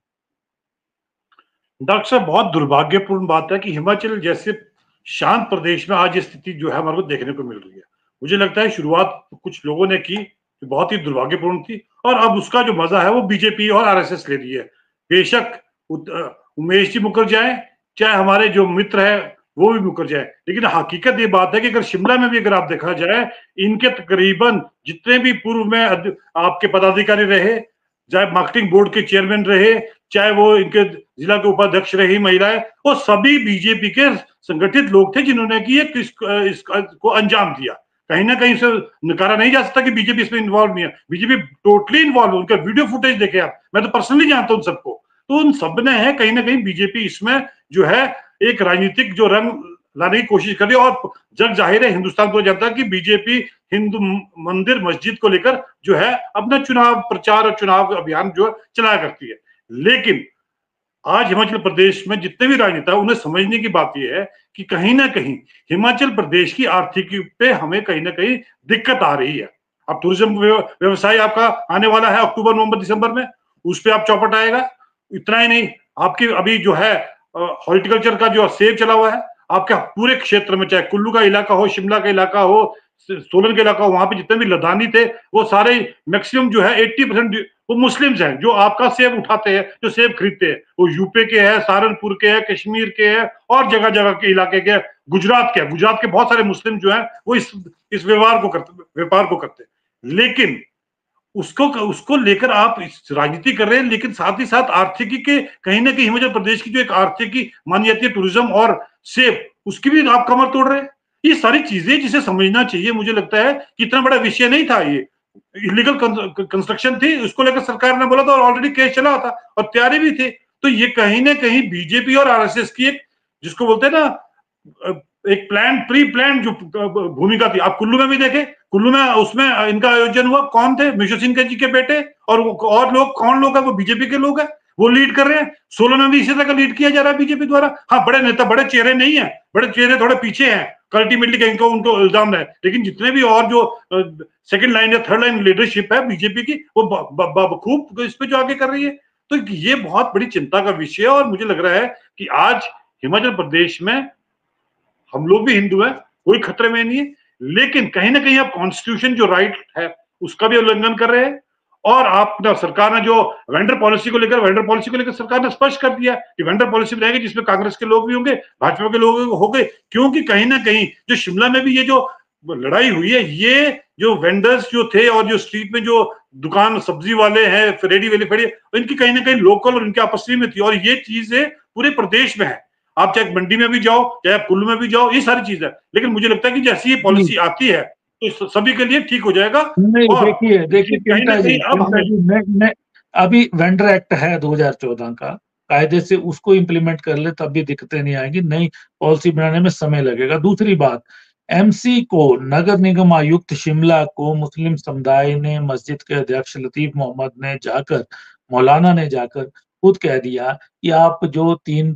डॉक्टर साहब, बहुत दुर्भाग्यपूर्ण बात है कि हिमाचल जैसे शांत प्रदेश में आज ये स्थिति जो है हमारे को देखने को मिल रही है। मुझे लगता है शुरुआत कुछ लोगों ने की जो बहुत ही दुर्भाग्यपूर्ण थी, और अब उसका जो मजा है वो बीजेपी और आरएसएस ले रही है। बेशक उमेश जी मुकर जाए, चाहे हमारे जो मित्र है वो भी मुकर जाए, लेकिन हकीकत ये बात है कि अगर शिमला में भी अगर आप देखा जाए, इनके तकरीबन जितने भी पूर्व में आपके पदाधिकारी रहे, चाहे मार्केटिंग बोर्ड के चेयरमैन रहे, चाहे वो इनके जिला के उपाध्यक्ष रही महिलाएं, वो सभी बीजेपी के संगठित लोग थे जिन्होंने कि इस, इस, को अंजाम दिया। कहीं ना कहीं से नकारा नहीं जा सकता कि बीजेपी इसमें इन्वॉल्व नहीं है। बीजेपी टोटली इन्वॉल्व है। उनका वीडियो फुटेज देखे आप, मैं तो पर्सनली जानता हूं उन सबको, तो उन सब ने है कहीं ना कहीं बीजेपी इसमें जो है एक राजनीतिक जो रंग लाने की कोशिश कर रही है। और जग जाहिर है हिंदुस्तान को जानता है कि बीजेपी हिंदू मंदिर मस्जिद को लेकर जो है अपना चुनाव प्रचार और चुनाव अभियान जो चलाया करती है। लेकिन आज हिमाचल प्रदेश में जितने भी राजनेता उन्हें समझने की बात यह है कि कहीं ना कहीं हिमाचल प्रदेश की आर्थिकी पे हमें कहीं ना कहीं दिक्कत आ रही है। अब टूरिज्म व्यवसाय आपका आने वाला है अक्टूबर नवंबर दिसंबर में, उस पर आप चौपट आएगा। इतना ही नहीं, आपकी अभी जो है हॉर्टिकल्चर का जो सेब चला हुआ है आपके पूरे क्षेत्र में, चाहे कुल्लू का इलाका हो, शिमला का इलाका हो, सोलन के इलाका हो, वहां पे जितने भी लदानी थे वो सारे मैक्सिमम जो है अस्सी परसेंट वो मुस्लिम्स हैं जो आपका सेब उठाते हैं, जो सेब खरीदते हैं। वो यूपी के हैं, सहारनपुर के हैं, कश्मीर के हैं, और जगह जगह के इलाके के, गुजरात के गुजरात के बहुत सारे मुस्लिम जो हैं वो इस इस व्यवहार को करते व्यापार को करते हैं। लेकिन उसको उसको लेकर आप राजनीति कर रहे हैं, लेकिन साथ ही साथ आर्थिकी के कहीं ना कहीं हिमाचल प्रदेश की जो एक आर्थिकी मानी जाती है टूरिज्म और सेब, उसकी भी आप कमर तोड़ रहे हैं। ये सारी चीजें जिसे समझना चाहिए। मुझे लगता है कि इतना बड़ा विषय नहीं था ये, इलीगल कंस्ट्रक्शन थी, उसको लेकर सरकार ने बोला था और ऑलरेडी केस चला था और तैयारी भी थी। तो ये कहीं ना कहीं बीजेपी और आरएसएस की एक, जिसको बोलते हैं ना, एक प्लान प्री प्लान जो भूमिका थी। आप कुल्लू में भी देखे, कुल्लू में उसमें इनका आयोजन हुआ, कौन थे? मिशो सिंह जी के बेटे और और लोग, कौन लोग है? वो बीजेपी के लोग हैं, वो लीड कर रहे हैं। सोलन में भी इसी तरह का लीड किया जा रहा है बीजेपी द्वारा। हाँ, बड़े नेता, बड़े चेहरे नहीं है, बड़े चेहरे थोड़े पीछे हैं अल्टीमेटली कहीं को उनको इल्जाम है, लेकिन जितने भी और जो सेकंड लाइन या थर्ड लाइन लीडरशिप है बीजेपी की, वो बखूब इस पे जो आगे कर रही है। तो ये बहुत बड़ी चिंता का विषय है। और मुझे लग रहा है कि आज हिमाचल प्रदेश में हम लोग भी हिंदू हैं, कोई खतरे में नहीं है, लेकिन कहीं ना कहीं आप कॉन्स्टिट्यूशन जो राइट है उसका भी उल्लंघन कर रहे हैं। और आप सरकार ने जो वेंडर पॉलिसी को लेकर वेंडर पॉलिसी को लेकर सरकार ने स्पष्ट कर दिया कि वेंडर पॉलिसी रहेगी जिसमें कांग्रेस के लोग भी होंगे, भाजपा के लोग होंगे। क्योंकि कहीं ना कहीं जो शिमला में भी ये जो लड़ाई हुई है, ये जो वेंडर्स जो थे और जो स्ट्रीट में जो दुकान सब्जी वाले हैं, रेडी वेली फेडी, इनकी कहीं ना कहीं लोकल और इनके आपस में थी। और ये चीजें पूरे प्रदेश में है, आप चाहे मंडी में भी जाओ, चाहे कुल्लू में भी जाओ, ये सारी चीज है। लेकिन मुझे लगता है कि जैसी ये पॉलिसी आती है तो सभी के लिए ठीक हो जाएगा। नहीं, देखिए देखिए पिंटा जी, पिंटा जी मैं, मैं अभी वेंडर एक्ट है दो हज़ार चौदह का, कायदे से उसको इम्प्लीमेंट कर ले तब भी दिक्कतें नहीं आएंगी, नई पॉलिसी बनाने में समय लगेगा। दूसरी बात, एमसी को, नगर निगम आयुक्त शिमला को मुस्लिम समुदाय ने, मस्जिद के अध्यक्ष लतीफ मोहम्मद ने जाकर, मौलाना ने जाकर खुद कह दिया कि आप जो तीन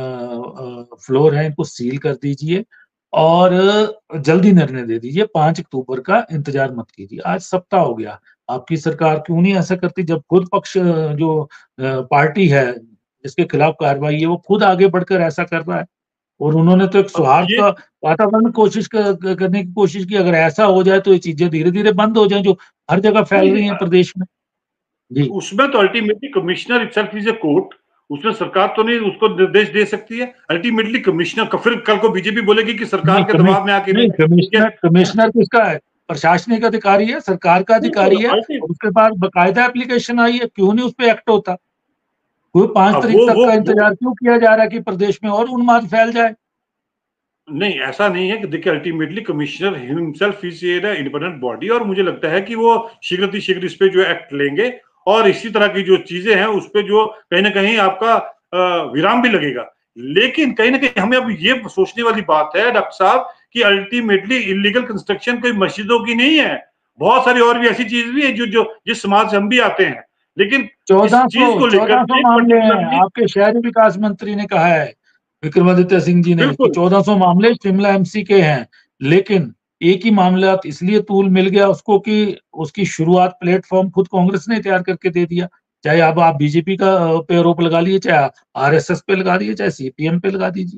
फ्लोर हैं इनको सील कर दीजिए और जल्दी निर्णय दे दीजिए, पांच अक्टूबर का इंतजार मत कीजिए। आज सप्ताह हो गया, आपकी सरकार क्यों नहीं ऐसा करती? जब खुद पक्ष जो पार्टी है जिसके खिलाफ कार्रवाई है वो खुद आगे बढ़कर ऐसा कर रहा है, और उन्होंने तो एक सौहार्द का वातावरण कोशिश कर, करने की कोशिश की। अगर ऐसा हो जाए तो ये चीजें धीरे धीरे बंद हो जाए जो हर जगह फैल रही हैं प्रदेश में। जी, उसमें तो ultimately commissioner itself is a court, उसमें सरकार तो नहीं उसको निर्देश दे सकती है, अल्टीमेटली कमिश्नर का, फिर कल को बीजेपी बोलेगी कि सरकार के दबाव में आके नहीं, कमिश्नर कमिश्नर किसका है? प्रशासनिक अधिकारी है, सरकार का अधिकारी है, और उसके पास बकायदा एप्लीकेशन आई है, क्यों नहीं उस पे एक्ट होता? कोई पांच तारीख वो, तक वो, का इंतजार क्यों किया जा रहा है कि प्रदेश में और उन्माद फैल जाए? नहीं, ऐसा नहीं है कि देखिए ultimately commissioner himself is a independent body, और मुझे लगता है कि वो शीघ्र शीघ्र इस पे जो एक्ट लेंगे, और इसी तरह की जो चीजें हैं उस पे जो कहीं ना कहीं आपका विराम भी लगेगा। लेकिन कहीं ना कहीं हमें अब ये सोचने वाली बात है डॉक्टर साहब कि अल्टीमेटली इलीगल कंस्ट्रक्शन कोई मस्जिदों की नहीं है, बहुत सारी और भी ऐसी चीज भी है जो जो जिस समाज से हम भी आते हैं, लेकिन चौदह सौ चौदह सौ मामले हैं, आपके शहरी विकास मंत्री ने कहा है विक्रमादित्य सिंह जी ने कि चौदह सौ मामले शिमला एमसी के हैं, लेकिन एक ही मामला इसलिए तूल मिल गया उसको कि उसकी शुरुआत प्लेटफॉर्म खुद कांग्रेस ने तैयार करके दे दिया। चाहे अब आप बीजेपी का पे आरोप लगा लिए, चाहे आरएसएस पे लगा दिए, चाहे सीपीएम पे लगा दीजिए।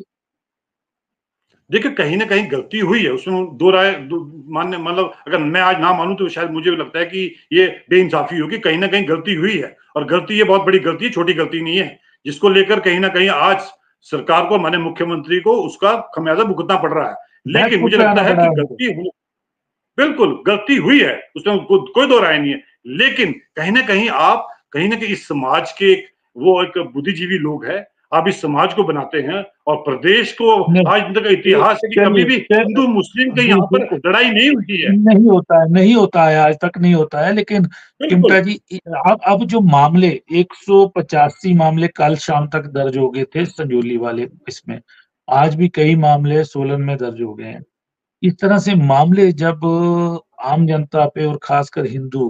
देखिए कहीं ना कहीं गलती हुई है, उसमें दो राय मानने, मतलब अगर मैं आज ना मानूं तो शायद मुझे लगता है कि ये बेइंसाफी होगी, कहीं ना कहीं गलती हुई है, और गलती ये बहुत बड़ी गलती है, छोटी गलती नहीं है, जिसको लेकर कहीं ना कहीं आज सरकार को, माननीय मुख्यमंत्री को उसका खमियाजा भुगतना पड़ रहा है। लेकिन मुझे लगता है कि गलती हुई, बिल्कुल गलती हुई है, उसमें को, कोई दो राय नहीं है, लेकिन कहीं ना कहीं आप कहीं ना कहीं इस समाज के वो एक बुद्धिजीवी लोग हैं, आप इस समाज को बनाते हैं, और प्रदेश को आज तक इतिहास है कि कभी भी हिंदू मुस्लिम के यहाँ पर लड़ाई नहीं हुई है, नहीं होता है, नहीं होता है, आज तक नहीं होता है। लेकिन चिमटा जी अब अब जो मामले एक सौ पचासी मामले कल शाम तक दर्ज हो गए थे संजौली वाले, इसमें आज भी कई मामले सोलन में दर्ज हो गए हैं। इस तरह से मामले जब आम जनता पे और खासकर हिंदू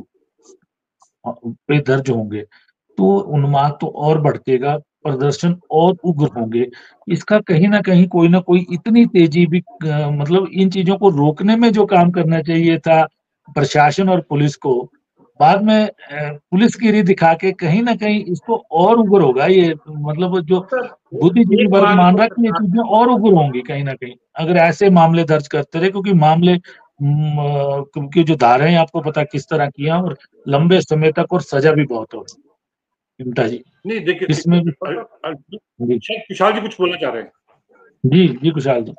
पे दर्ज होंगे तो उन्माद तो और भड़केगा, प्रदर्शन और उग्र होंगे। इसका कहीं ना कहीं कोई ना कोई इतनी तेजी भी, मतलब इन चीजों को रोकने में जो काम करना चाहिए था प्रशासन और पुलिस को, बाद में पुलिसगिरी दिखा के कहीं ना कहीं इसको और उग्र होगा। ये मतलब जो बुद्धिजीवी वर्ग मान रहा है कि ये चीजें और उग्र होंगी कहीं ना कहीं अगर ऐसे मामले दर्ज करते रहे, क्योंकि मामले क्योंकि जो धाराएं आपको पता किस तरह की हैं और लंबे समय तक, और सजा भी बहुत हो। चिमटा जी नहीं देखिए, इसमें भी कुशाल जी कुछ बोलना चाह रहे हैं? जी जी कुशाल जी।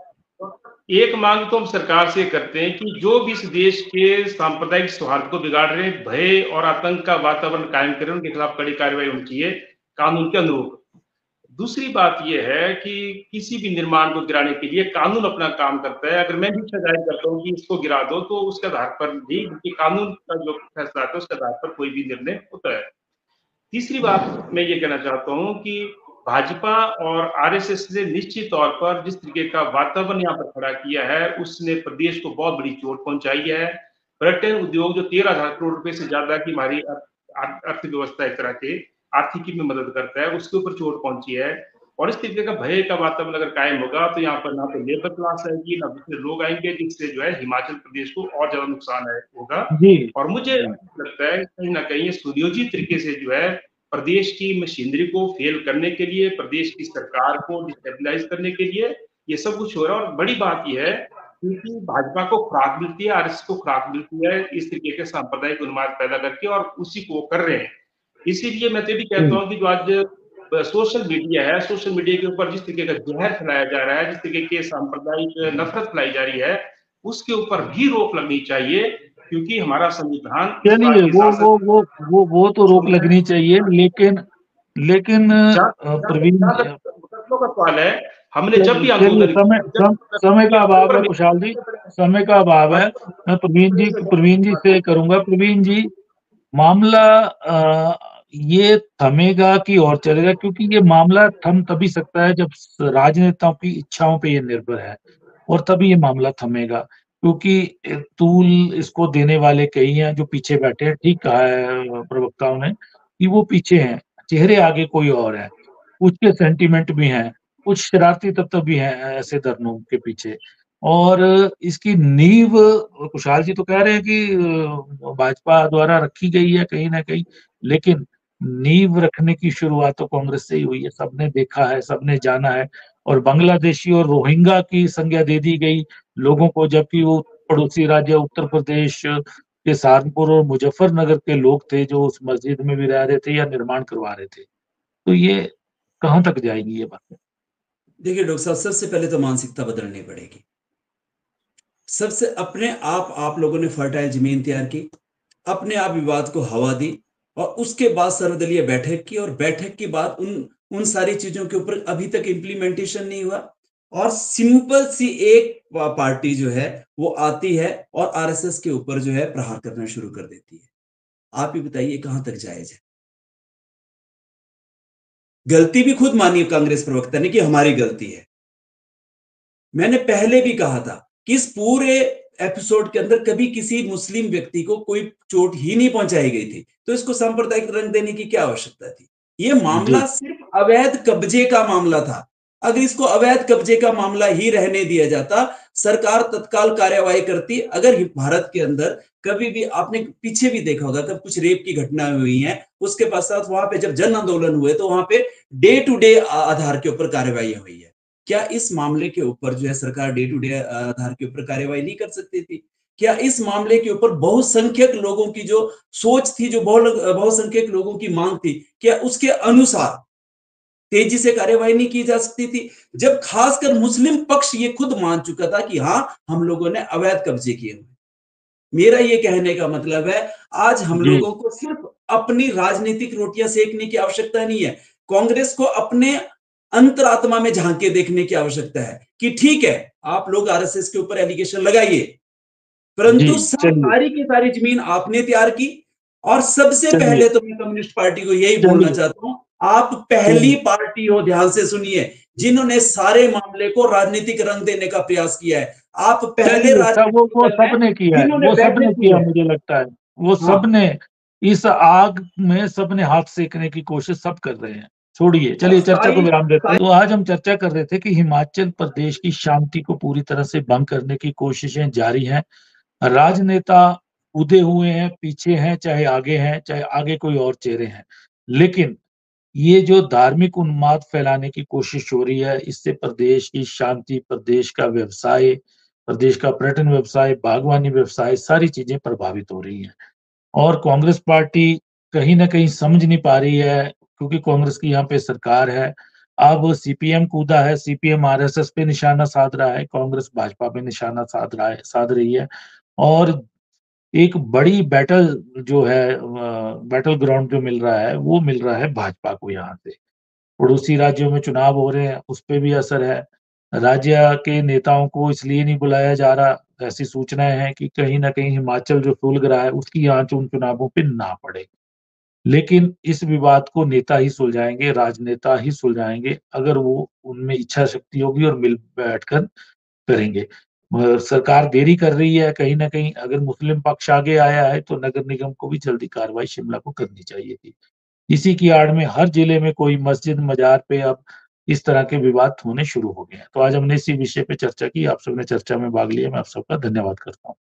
एक मांग तो हम सरकार से करते हैं कि जो भी इस देश के सांप्रदायिक सौहार्द को बिगाड़ रहे हैं, भय और आतंक का वातावरण कायम करें, उनके खिलाफ कड़ी कार्रवाई होनी चाहिए कानून के अनुरूप। दूसरी बात यह है कि किसी भी निर्माण को गिराने के लिए कानून अपना काम करता है। अगर मैं भी सजाए करता हूँ कि इसको गिरा दो, तो उसके आधार पर भी कानून का जो फैसला आता है उसके आधार पर कोई भी निर्णय होता है। तीसरी बात मैं ये कहना चाहता हूँ कि भाजपा और आरएसएस ने निश्चित तौर पर जिस तरीके का वातावरण यहाँ पर खड़ा किया है, उसने प्रदेश को बहुत बड़ी चोट पहुंचाई है। पर्यटन उद्योग जो तेरह हजार करोड़ रुपए से ज्यादा की हमारी अर्थव्यवस्था एक तरह के आर्थिकी में मदद करता है, उसके ऊपर चोट पहुंची है। और इस तरीके का भय का वातावरण अगर कायम होगा तो यहाँ पर ना तो लेबर क्लास आएगी, ना दूसरे लोग आएंगे, जिससे जो है हिमाचल प्रदेश को और ज्यादा नुकसान होगा। और मुझे लगता है कहीं ना कहीं सुनियोजित तरीके से जो है प्रदेश की मशीनरी को फेल करने के लिए, प्रदेश की सरकार को डिस्टेबलाइज करने के लिए ये सब कुछ हो रहा है। और बड़ी बात यह है क्योंकि भाजपा को खुराक मिलती है, आरएसएस को खुराक मिलती है इस तरीके के सांप्रदायिक उन्माद पैदा करके, और उसी को कर रहे हैं। इसीलिए मैं तो भी कहता हूँ कि जो आज सोशल मीडिया है, सोशल मीडिया के ऊपर जिस तरीके का जहर फैलाया जा रहा है, जिस तरीके के सांप्रदायिक नफरत फैलाई जा रही है, उसके ऊपर भी रोक लगनी चाहिए, क्योंकि हमारा संविधान चलिए वो वो वो वो वो तो रोक लगनी चाहिए, लेकिन लेकिन प्रवीण का सवाल है, हमने जब भी आंदोलन समय सम, समय का अभाव है कुशाल जी, समय का अभाव है। मैं प्रवीण जी प्रवीण जी से करूंगा। प्रवीण जी, मामला आ, ये थमेगा कि और चलेगा? क्योंकि ये मामला थम तभी सकता है जब राजनेताओं की इच्छाओं पे ये निर्भर है, और तभी ये मामला थमेगा। क्योंकि तूल इसको देने वाले कई हैं जो पीछे बैठे हैं। ठीक कहा है प्रवक्ताओं ने कि वो पीछे हैं, चेहरे आगे कोई और है, कुछ के सेंटीमेंट भी हैं, कुछ शरारती तत्व भी हैं ऐसे धरनों के पीछे। और इसकी नींव कुशाल जी तो कह रहे हैं कि भाजपा द्वारा रखी गई है कहीं ना कहीं, लेकिन नींव रखने की शुरुआत तो कांग्रेस से ही हुई है। सबने देखा है, सबने जाना है। और बांग्लादेशी और रोहिंगा की संज्ञा दे दी गई लोगों को, जबकि वो पड़ोसी राज्य उत्तर प्रदेश के सहारनपुर और मुजफ्फरनगर के लोग थे जो उस मस्जिद में भी रह रहे थे या निर्माण करवा रहे थे। तो ये कहाँ तक जाएगी ये बातें? देखिए डॉक्टर साहब, सबसे पहले तो मानसिकता बदलनी पड़ेगी। सबसे अपने आप आप लोगों ने फर्टाइल जमीन तैयार की, अपने आप विवाद को हवा दी और उसके बाद सर्वदलीय बैठक की, और बैठक के बाद उन उन सारी चीजों के ऊपर अभी तक इम्प्लीमेंटेशन नहीं हुआ, और सिंपल सी एक पार्टी जो है वो आती है और आरएसएस के ऊपर जो है प्रहार करना शुरू कर देती है। आप ही बताइए कहां तक जायज है? गलती भी खुद मानी कांग्रेस प्रवक्ता ने कि हमारी गलती है। मैंने पहले भी कहा था कि इस पूरे एपिसोड के अंदर कभी किसी मुस्लिम व्यक्ति को कोई चोट ही नहीं पहुंचाई गई थी, तो इसको सांप्रदायिक रंग देने की क्या आवश्यकता थी? ये मामला सिर्फ अवैध कब्जे का मामला था। अगर इसको अवैध कब्जे का मामला ही रहने दिया जाता, सरकार तत्काल कार्यवाही करती। अगर भारत के अंदर कभी भी आपने पीछे भी देखा होगा, कब कुछ रेप की घटनाएं हुई हैं, उसके पश्चात वहां पे जब जन आंदोलन हुए तो वहां पे डे टू डे आधार के ऊपर कार्यवाही हुई है। क्या इस मामले के ऊपर जो है सरकार डे टू डे आधार के ऊपर कार्यवाही नहीं कर सकती थी? क्या इस मामले के ऊपर बहुसंख्यक लोगों की जो सोच थी, जो बहुसंख्यक लोगों की मांग थी, क्या उसके अनुसार तेजी से कार्यवाही नहीं की जा सकती थी? जब खासकर मुस्लिम पक्ष ये खुद मान चुका था कि हाँ, हम लोगों ने अवैध कब्जे किए हुए। मेरा ये कहने का मतलब है, आज हम लोगों को सिर्फ अपनी राजनीतिक रोटियां सेकने की आवश्यकता नहीं है। कांग्रेस को अपने अंतरात्मा में झांक के देखने की आवश्यकता है कि ठीक है, आप लोग आरएसएस के ऊपर एलिगेशन लगाइए, परंतु सारी की सारी जमीन आपने तैयार की। और सबसे पहले तो मैं कम्युनिस्ट पार्टी को यही बोलना चाहता हूं, आप पहली पार्टी हो, ध्यान से सुनिए, जिन्होंने सारे मामले को राजनीतिक रंग देने का प्रयास किया है। आप पहले वो वो सबने किया है, वो सबने किया, मुझे लगता है वो सबने इस आग में सबने हाथ सेकने की कोशिश सब कर रहे हैं। छोड़िए, चलिए चर्चा को विराम देते हैं। तो आज हम चर्चा कर रहे थे कि हिमाचल प्रदेश की शांति को पूरी तरह से भंग करने की कोशिशें जारी हैं। राजनेता कूदे हुए हैं, पीछे हैं, चाहे आगे हैं, चाहे आगे कोई और चेहरे हैं, लेकिन ये जो धार्मिक उन्माद फैलाने की कोशिश हो रही है, इससे प्रदेश की शांति, प्रदेश का व्यवसाय, प्रदेश का पर्यटन व्यवसाय, बागवानी व्यवसाय, सारी चीजें प्रभावित हो रही हैं। और कांग्रेस पार्टी कहीं ना कहीं समझ नहीं पा रही है, क्योंकि कांग्रेस की यहाँ पे सरकार है। अब सीपीएम कूदा है, सीपीएम आरएसएस पे निशाना साध रहा है, कांग्रेस भाजपा पे निशाना साध रहा है साध रही है। और एक बड़ी बैटल जो है, बैटल ग्राउंड जो मिल रहा है, वो मिल रहा है भाजपा को। यहाँ से पड़ोसी राज्यों में चुनाव हो रहे हैं, उस पे भी असर है। राज्य के नेताओं को इसलिए नहीं बुलाया जा रहा, ऐसी सूचनाएं हैं कि कहीं ना कहीं हिमाचल जो सुलग रहा है, उसकी आंच उन चुनावों पे ना पड़े। लेकिन इस विवाद को नेता ही सुलझाएंगे, राजनेता ही सुलझाएंगे, अगर वो उनमें इच्छा शक्ति होगी और मिल बैठकर करेंगे। सरकार देरी कर रही है कहीं ना कहीं। अगर मुस्लिम पक्ष आगे आया है तो नगर निगम को भी जल्दी कार्रवाई शिमला को करनी चाहिए थी। इसी की आड़ में हर जिले में कोई मस्जिद, मजार पे अब इस तरह के विवाद होने शुरू हो गए हैं। तो आज हमने इसी विषय पे चर्चा की, आप सबने चर्चा में भाग लिया, मैं आप सबका धन्यवाद करता हूँ।